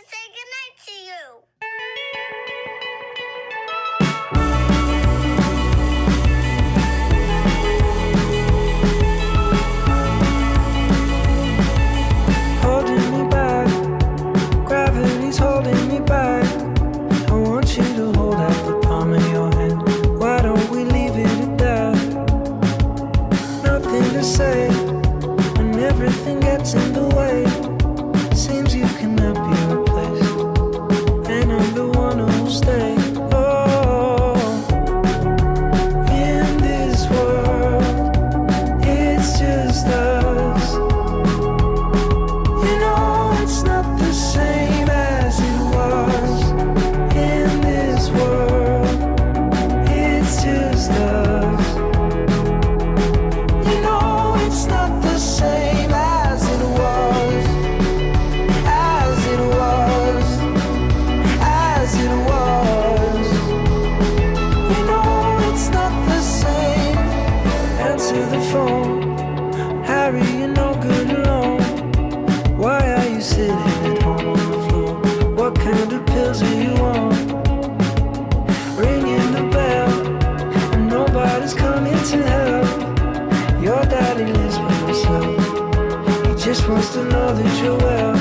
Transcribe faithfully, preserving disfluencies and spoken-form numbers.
say goodnight to you. Holding me back, gravity's holding me back. I want you to hold out the palm of your hand. Why don't we leave it at that? Nothing to say when everything gets in the way. Seems you cannot be replaced, and I'm the one who'll stay. Oh, in this world, it's just us. You know it's not the same as it was. In this world, it's just us. You know it's not the same as it was. As it was. As it was. You know it's not the same. Answer the phone. Harry, you're no good alone. Why are you sitting at home on the floor? What kind of pills are you on? Ringing the bell, and nobody's coming to help. Your daddy lives by himself. He just wants to know that you're well.